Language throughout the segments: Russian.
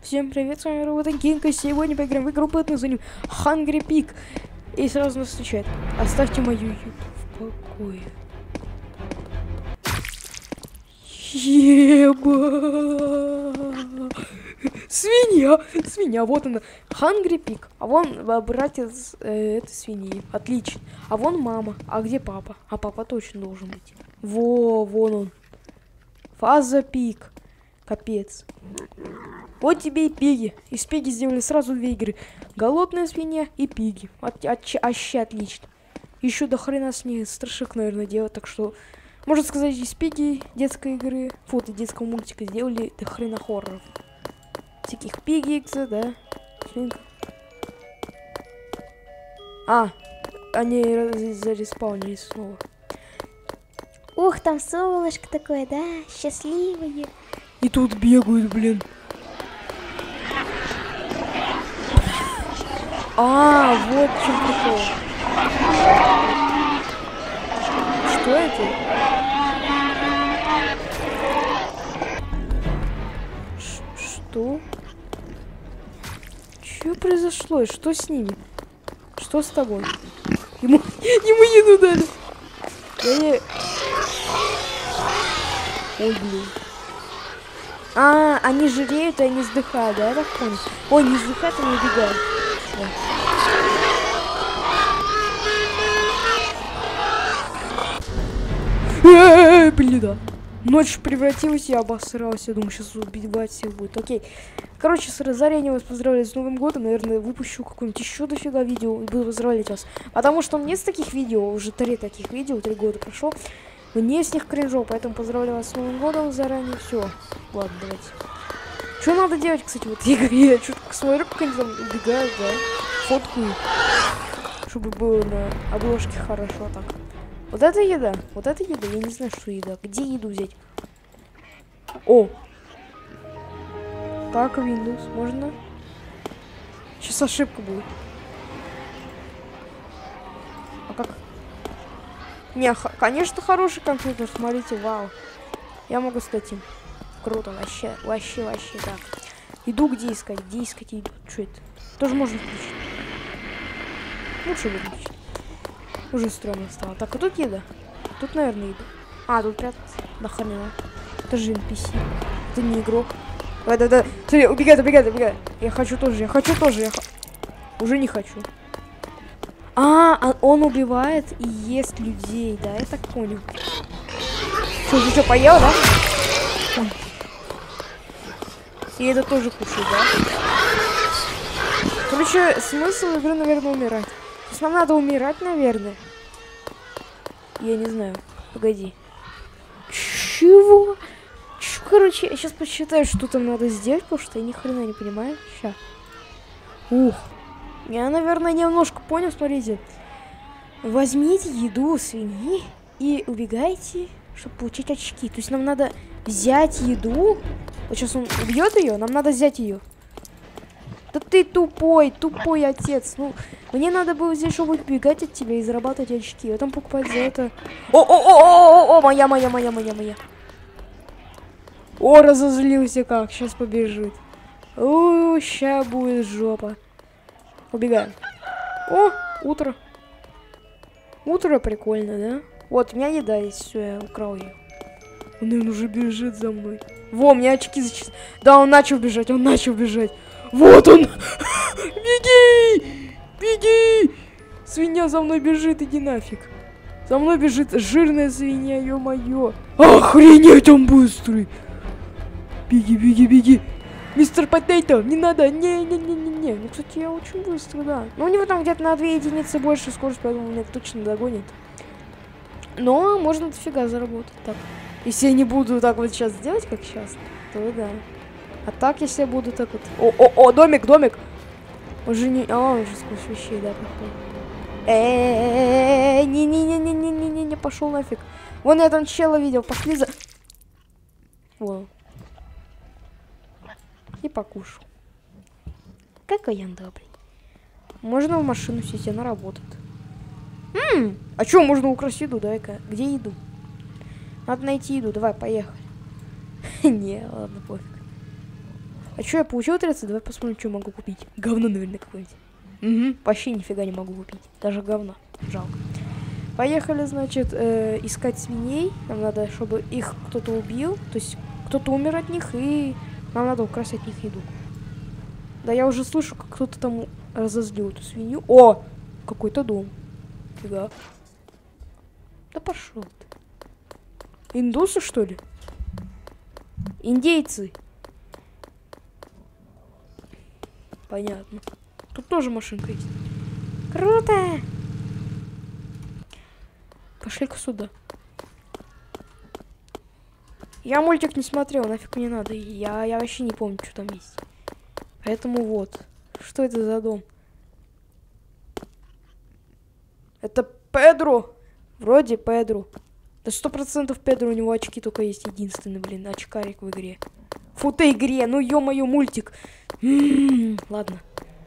Всем привет, с вами Робот Гинка. Сегодня поиграем в игру под названием Hungry Pig. И сразу нас встречает: оставьте мою еду в покое. Еба! Свинья, вот она. Hungry Pig. А вон братец этой свиньи. Отлично. А вон мама. А где папа? А папа точно должен быть. Вон он. Фаза Пиг. Капец. Вот тебе и пиги. Из пиги сделали сразу две игры. Голодная свинья и пиги. Вообще отлично. Еще до хрена с них страшек, наверное, делать. Так что, можно сказать, из пиги детской игры, фото детского мультика сделали до хрена хорроров. Всяких пиги, да? Свинка. Они зареспаунились снова. Ух, там солнышко такое, да? Счастливое. И тут бегают, блин. Вот в чем прикол. Что это? Что? Что произошло? Что с ними? Что с тобой? Ему еду дали. Ой, блин. Они жиреют, и они сдыхают, да, я так понял? Ой, не сдыхают, они убегают. Блин, да. Ночь превратилась, я обосрался. Я думаю, сейчас убивать всех будет. Окей. Короче, заранее вас поздравляю с Новым годом. Наверное, выпущу какое-нибудь еще дофига видео и буду поздравлять вас. Потому что нет таких видео, уже 3 таких видео, 3 года прошло. Мне с них кринжово, поэтому поздравляю вас с Новым годом заранее. Все. Ладно, давайте. Что надо делать, кстати, вот в игре? Я что-то смотрю, как они там убегают, да? Фоткаю. Чтобы было на обложке хорошо так. Вот это еда. Я не знаю, что еда. Где еду взять? О! Так, Windows, можно? Сейчас ошибка будет. А как? Не, конечно, хороший компьютер, смотрите, вау. Я могу стать им. Круто, вообще, да. Иду, где искать еду. Что это? Тоже можно включить. Лучше выключить. Уже стрёмно стало. Так, а тут еда? Тут, наверное, еда. Тут прятаться. Да хрена. Это же NPC. Это не игрок. Да. Смотри, убегает. Я хочу тоже. Уже не хочу. Он убивает и ест людей, да? Я так понял. Что, поел, да? Ой. И это тоже кушает, да? Короче, смысл игры, наверное, умирать. То есть нам надо умирать, наверное. Я не знаю. Погоди. Чего? Короче, я сейчас посчитаю, что там надо сделать, потому что я ни хрена не понимаю. Сейчас. Ух. Я, наверное, немножко понял, смотрите. Возьмите еду у свиньи и убегайте, чтобы получить очки. То есть нам надо взять еду. Вот сейчас он убьет ее, нам надо взять ее. Да ты тупой отец. Ну, мне надо было здесь, чтобы убегать от тебя и зарабатывать очки. А там покупать за это. Моя. О, разозлился как. Сейчас побежит. Ща будет жопа. Убегаем. О, утро. Утро прикольно, да? Вот, у меня еда есть. Все, я украл ее. Он уже бежит за мной. Во, у меня очки зачистили. Да, он начал бежать. Вот он! Беги! Свинья за мной бежит, иди нафиг. За мной бежит жирная свинья, ё-моё. Охренеть, он быстрый. Беги. Мистер Потейто, не надо. Не. Ну, кстати, я очень быстро, да. Но у него там где-то на 2 единицы больше скорость, поэтому меня точно догонит. Но можно дофига заработать. Так. Если я не буду так вот сейчас делать, как сейчас, то да. А так, если я буду так вот... О, домик! Уже не... он уже сквозь вещей, да, проходит. Не, пошел нафиг. Вон я там чела видел, пошли за... Вон. И покушал. Какой он добрый. Можно в машину сесть, она работает. А что, можно украсть еду? Давай-ка. Где еду? Надо найти еду, давай, поехали. Не, ладно, пофиг. А что, я получил 30? Давай посмотрим, что могу купить. Говно, наверное, какое-нибудь. Угу. Вообще нифига не могу купить. Даже говно. Жалко. Поехали, значит, искать свиней. Нам надо, чтобы их кто-то убил. То есть кто-то умер от них, и нам надо украсть от них еду. Да, я уже слышу, как кто-то там разозлил эту свинью. О! Какой-то дом. Фига. Да пошел ты. Индусы, что ли? Индейцы. Понятно. Тут тоже машинка есть. Круто! Пошли-ка сюда. Я мультик не смотрел, нафиг мне надо. Я вообще не помню, что там есть. Поэтому вот. Что это за дом? Это Педро. Вроде Педро. Да 100% Педро, у него очки только есть. Единственный, блин, очкарик в игре. Фу ты игре, ну ё-моё, мультик. Ладно.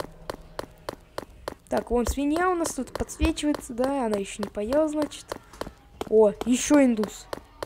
Так, вон свинья у нас тут подсвечивается, да, она еще не поела, значит. О, еще индус.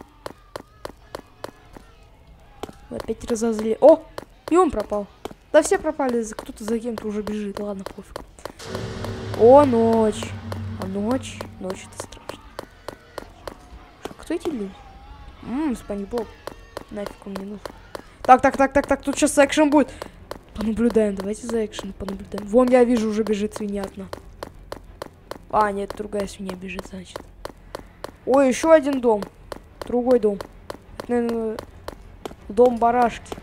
Опять разозлили. О, и он пропал. Да все пропали, кто-то за кем-то уже бежит, ладно, пофиг. О, ночь. А ночь? Ночь это страшно. Кто эти люди? Спанч Боб. Нафиг он мне нужен. Так, тут сейчас экшен будет. Понаблюдаем, давайте за экшен понаблюдаем. Вон, я вижу, уже бежит свинья одна. А, нет, другая свинья бежит, значит. Ой, еще один дом. Другой дом. Это, наверное, дом барашки.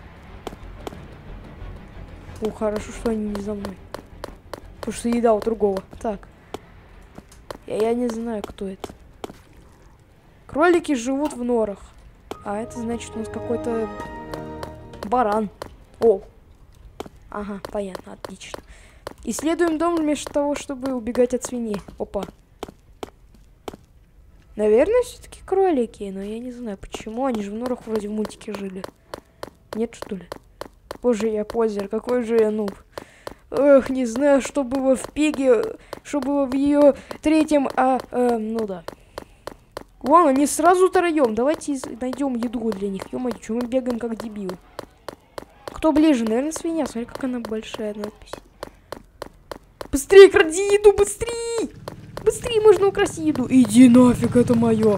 О, хорошо, что они не за мной. Потому что еда у другого. Так. Я не знаю, кто это. Кролики живут в норах. А это значит у нас какой-то баран. О. Ага, понятно, отлично. Исследуем дом вместо того, чтобы убегать от свиней. Опа. Наверное, все-таки кролики, но я не знаю, почему. Они же в норах вроде в мультике жили. Нет, что ли? Боже, я позер, какой же я нуб. Эх, не знаю, что было в Пиге, что было в ее третьем, ну да. Вон, они сразу втроем. Давайте найдем еду для них. Ё-моё, что мы бегаем как дебилы. Кто ближе? Наверное, свинья. Смотри, как она большая надпись. Быстрее, кради еду, быстрее! Быстрее, можно украсть еду. Иди нафиг, это мое.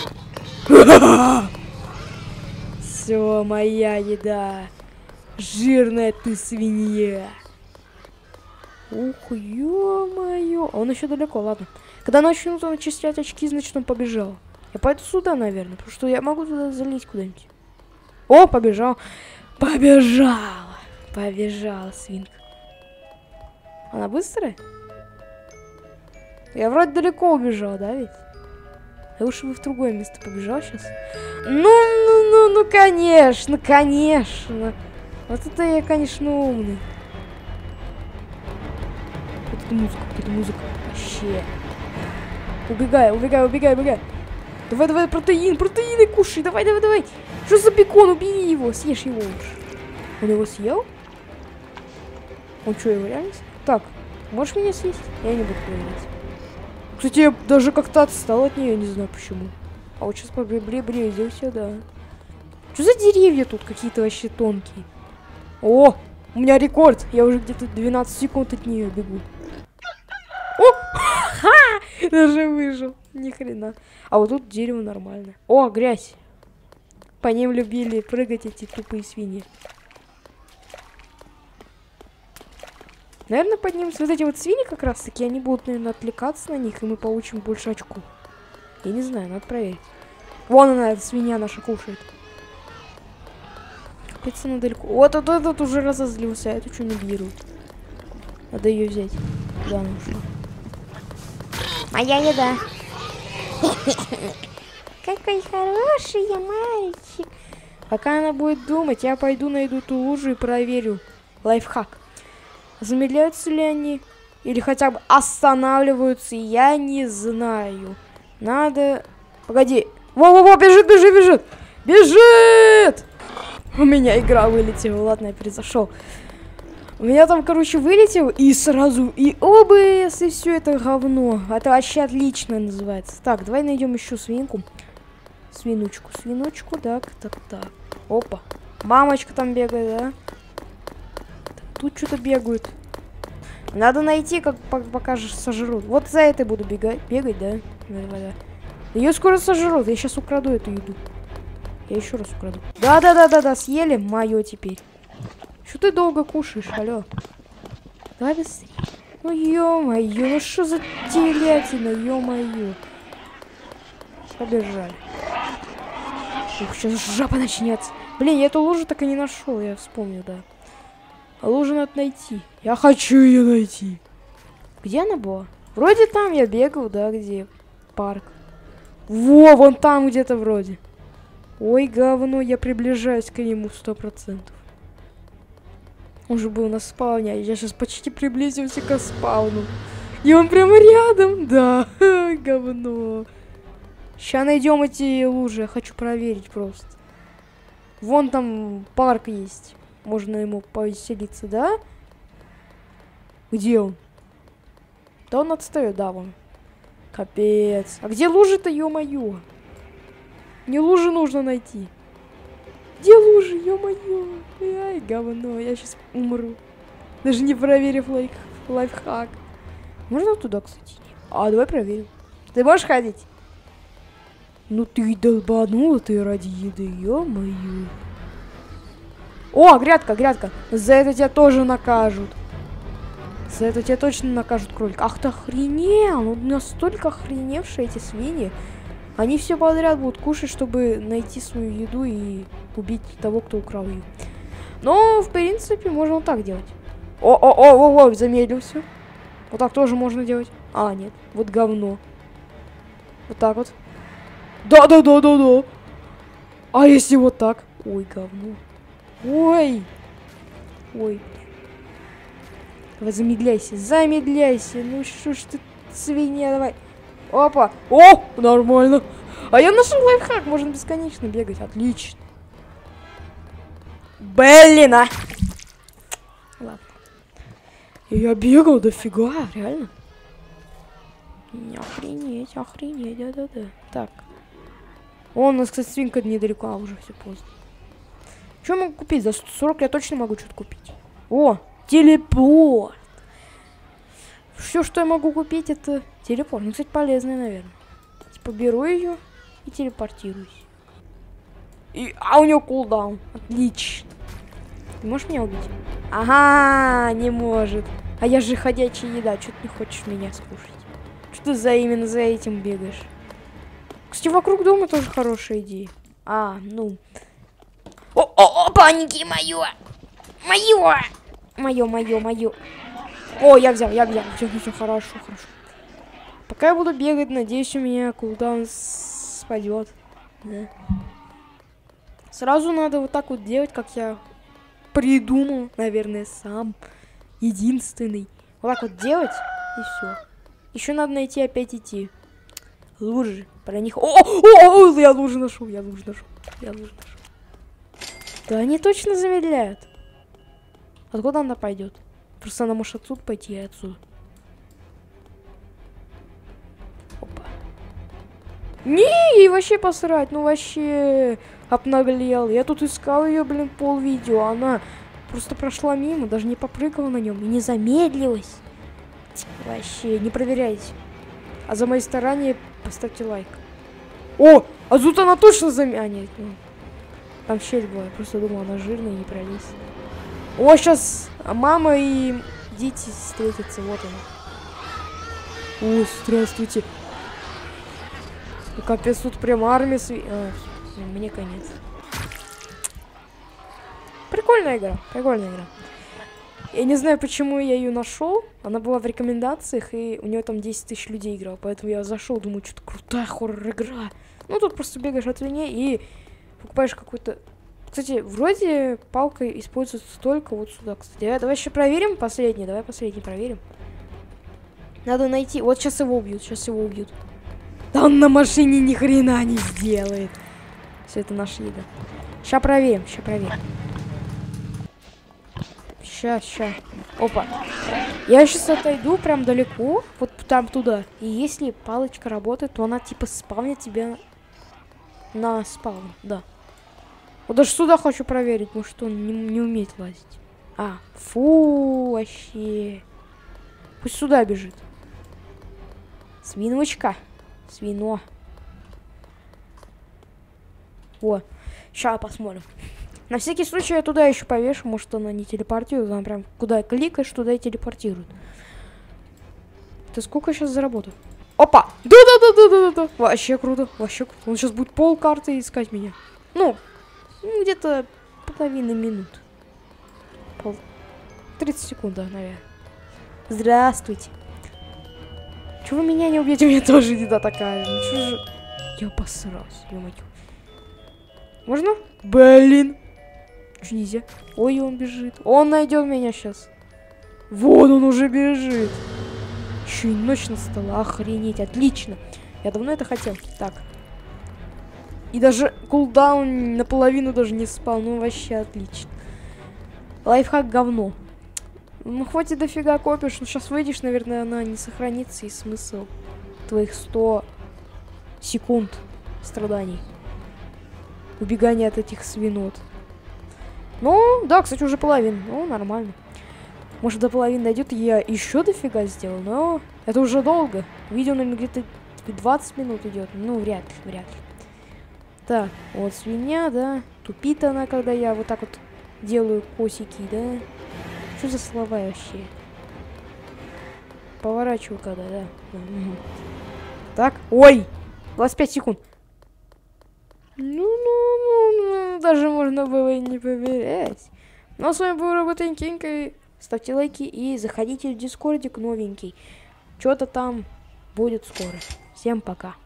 Все, моя еда. Жирная ты свинья. Ух, ё-моё. Он еще далеко, ладно. Когда начнут начислять очки, значит он побежал. Я пойду сюда, наверное, потому что я могу туда залезть куда-нибудь. О, побежал. Побежала. Побежала свинка. Она быстрая? Я вроде далеко убежал, да ведь? Я лучше бы в другое место побежал сейчас. Ну, конечно, конечно. Вот это я, конечно, умный. Вот это музыка. Вообще. Убегай. Давай, протеины кушай, давай. Что за бекон, убери его, съешь его лучше. Он его съел? Он что, его реально съел? Так, можешь меня съесть? Я не буду проверять. Кстати, я даже как-то отстал от нее, не знаю почему. А вот сейчас приблизил сюда. Что за деревья тут какие-то вообще тонкие? О, у меня рекорд. Я уже где-то 12 секунд от нее бегу. О! Ха! Даже выжил. Ни хрена. А вот тут дерево нормальное. О, грязь. По ним любили прыгать эти тупые свиньи. Наверное, поднимутся вот эти вот свиньи как раз таки. Они будут, наверное, отвлекаться на них, и мы получим больше очков. Я не знаю, надо проверить. Вон она, эта свинья наша кушает. Капец, она далеко. Вот этот уже разозлился, а эту что не берут. Надо ее взять. Да, она ушла. Моя еда. Какой хороший я мальчик. Пока она будет думать, я пойду найду ту лужу и проверю. Лайфхак. Замедляются ли они? Или хотя бы останавливаются? Я не знаю. Надо... Погоди. Во-во-во, бежит! Бежит! У меня игра вылетела. Ладно, я перезашел. У меня там, короче, вылетел и сразу и ОБС, и все это говно. Это вообще отлично называется. Так, давай найдем еще свинку. Свиночку, так. Опа. Мамочка там бегает, да? Тут что-то бегают. Надо найти, как пока же сожрут. Вот за этой буду бегать, да? Наверное, да. Ее скоро сожрут. Я сейчас украду эту еду. Я еще раз украду. Да, съели мое теперь. Что ты долго кушаешь, алло? Давай быстрее. Ну ё-моё, ну что за телятина, ё-моё. Побежали. Ух, сейчас жаба начнется. Блин, я эту лужу так и не нашел, я вспомнил, да. А лужу надо найти. Я хочу ее найти. Где она была? Вроде там я бегал, да, где парк. Во, вон там где-то вроде. Ой, говно, я приближаюсь к нему 100%. Он же был на спауне, я сейчас почти приблизился к спауну. И он прямо рядом, да, говно. Сейчас найдем эти лужи, я хочу проверить просто. Вон там парк есть. Можно ему повеселиться, да? Где он? Да он отстает, да, вон. Капец. А где лужи-то, ё-моё? Мне лужи нужно найти. Где лужи, ё-моё? Ай, говно, я сейчас умру. Даже не проверив лайфхак. Можно туда, кстати? А, давай проверим. Ты можешь ходить? Ну ты долбанула ты ради еды, ё-моё. О, грядка. За это тебя тоже накажут. За это тебя точно накажут, кролик. Ах ты охренел. Ну настолько охреневшие эти свиньи. Они все подряд будут кушать, чтобы найти свою еду и убить того, кто украл ее. Но, в принципе, можно вот так делать. О, замедлился. Вот так тоже можно делать. А, нет, вот говно. Вот так вот. Да. А если вот так? Ой, говно. Ой. Давай, замедляйся. Ну что ж ты, свинья, давай. Опа. О, нормально. А я нашел лайфхак, можно бесконечно бегать. Отлично. Блин, а. Ладно. Я бегал дофига, реально. Охренеть, да. Так. О, у нас, кстати, свинка недалеко, а уже все поздно. Что могу купить? За 140 я точно могу что-то купить. О, телепорт. Все, что я могу купить, это телепорт. Ну, кстати, полезный, наверное. Типа беру ее и телепортируюсь. А у него кулдаун. Отлично. Ты можешь меня убить? Ага, не может. А я же ходячая еда. Что ты не хочешь меня скушать? Что ты именно за этим бегаешь? Кстати, вокруг дома тоже хорошая идея. А, ну. О, паники, мое. О, я взял. Все, хорошо. Пока я буду бегать, надеюсь, у меня кулдаун спадет. Да. Сразу надо вот так вот делать, как я придумал, наверное, сам. Единственный. Вот так вот делать, и все. Еще надо найти, опять идти. Лужи. Про них. О, я лужи нашел. Да они точно замедляют. Откуда она пойдет? Просто она может отсюда пойти и отсюда. Опа. Не, ей вообще посрать. Ну вообще обнаглел. Я тут искал ее, блин, полвидео. Она просто прошла мимо, даже не попрыгала на нем и не замедлилась. Вообще, не проверяйте. А за мои старания поставьте лайк. О, а тут она точно А, нет, ну. Там щель была, я просто думал, она жирная и не пролезет. О, сейчас мама и дети встретятся, вот она. О, здравствуйте. Капец, тут прям армия мне конец. Прикольная игра. Я не знаю, почему я ее нашел. Она была в рекомендациях, и у нее там 10 тысяч людей играл. Поэтому я зашел, думаю, что-то крутая хоррор-игра. Ну, тут просто бегаешь от свиней и покупаешь какой-то... Кстати, вроде палка используется только вот сюда, кстати. Давай еще проверим последний. Давай последний проверим. Надо найти... Вот сейчас его убьют. Да он на машине ни хрена не сделает. Все, это наша еда. Сейчас проверим. Ща. Опа. Я сейчас отойду прям далеко, вот там туда. И если палочка работает, то она типа спавнит тебя на спаун, да. Вот даже сюда хочу проверить, может он не умеет лазить. А, Фу, вообще. Пусть сюда бежит. Свиночка. Свино. О, сейчас посмотрим. На всякий случай я туда еще повешу, может она не телепортирует, она прям куда кликаешь, туда и телепортирует. Ты сколько сейчас заработал? Опа! Да-да-да-да-да-да! Вообще круто, вообще круто. Он сейчас будет пол карты искать меня. Ну где-то половина минут. 30 секунд, да, наверное. Здравствуйте. Чего вы меня не убьете? У меня тоже еда такая. Ну чё же... Я посрался, ё-моё. Можно? Блин. Чё нельзя? Ой, он бежит. Он найдет меня сейчас. Вон он уже бежит. Еще и ночь настала. Охренеть, отлично. Я давно это хотел. Так. И даже кулдаун наполовину даже не спал. Ну вообще отлично. Лайфхак говно. Ну хоть и дофига копишь, но сейчас выйдешь, наверное, она не сохранится, и смысл твоих 100 секунд страданий. Убегание от этих свинот. Ну, да, кстати, уже половина. Ну, нормально. Может, до половины дойдет, и я еще дофига сделал, но это уже долго. Видео, наверное, где-то 20 минут идет. Ну, вряд ли, вряд ли. Так, вот свинья, да. Тупит она, когда я вот так вот делаю косики, да. Что за слова вообще? Поворачиваю когда, да. Так, ой! 25 секунд. Ну, даже можно было и не проверять. Ну, а с вами был Роботень Кинг, и ставьте лайки и заходите в дискордик новенький. Что-то там будет скоро. Всем пока.